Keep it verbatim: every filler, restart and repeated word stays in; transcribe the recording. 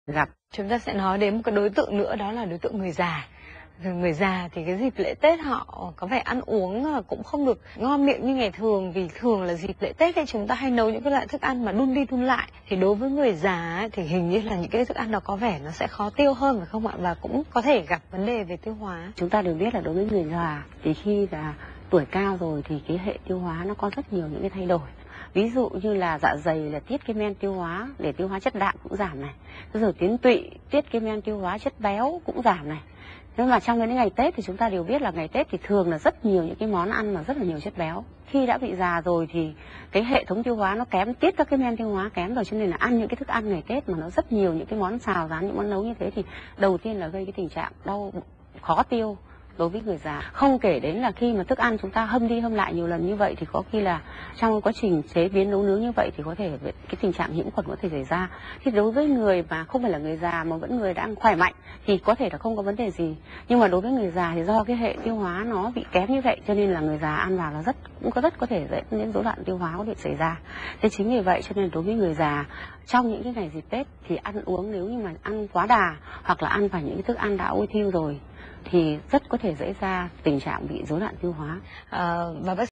gặp. Chúng ta sẽ nói đến một cái đối tượng nữa, đó là đối tượng người già. Rồi người già thì cái dịp lễ Tết họ có vẻ ăn uống cũng không được ngon miệng như ngày thường, vì thường là dịp lễ Tết thì chúng ta hay nấu những cái loại thức ăn mà đun đi đun lại. Thì đối với người già ấy, thì hình như là những cái thức ăn đó có vẻ nó sẽ khó tiêu hơn phải không ạ? Và cũng có thể gặp vấn đề về tiêu hóa. Chúng ta đều biết là đối với người già thì khi là tuổi cao rồi thì cái hệ tiêu hóa nó có rất nhiều những cái thay đổi. Ví dụ như là dạ dày là tiết cái men tiêu hóa để tiêu hóa chất đạm cũng giảm này. Rồi tuyến tụy tiết cái men tiêu hóa chất béo cũng giảm này. Nhưng mà trong những ngày Tết thì chúng ta đều biết là ngày Tết thì thường là rất nhiều những cái món ăn mà rất là nhiều chất béo. Khi đã bị già rồi thì cái hệ thống tiêu hóa nó kém, tiết các cái men tiêu hóa kém rồi, cho nên là ăn những cái thức ăn ngày Tết mà nó rất nhiều những cái món xào rán, những món nấu như thế thì đầu tiên là gây cái tình trạng đau bụng, khó tiêu đối với người già. Không kể đến là khi mà thức ăn chúng ta hâm đi hâm lại nhiều lần như vậy thì có khi là trong quá trình chế biến nấu nướng như vậy thì có thể cái tình trạng nhiễm khuẩn có thể xảy ra. Thì đối với người mà không phải là người già mà vẫn người đang khỏe mạnh thì có thể là không có vấn đề gì. Nhưng mà đối với người già thì do cái hệ tiêu hóa nó bị kém như vậy cho nên là người già ăn vào là rất cũng có rất có thể dẫn đến rối loạn tiêu hóa có thể xảy ra. Thế chính vì vậy cho nên đối với người già trong những cái ngày dịp Tết thì ăn uống nếu như mà ăn quá đà hoặc là ăn phải những cái thức ăn đã ôi thiêu rồi thì rất có thể xảy ra tình trạng bị rối loạn tiêu hóa. À, và bác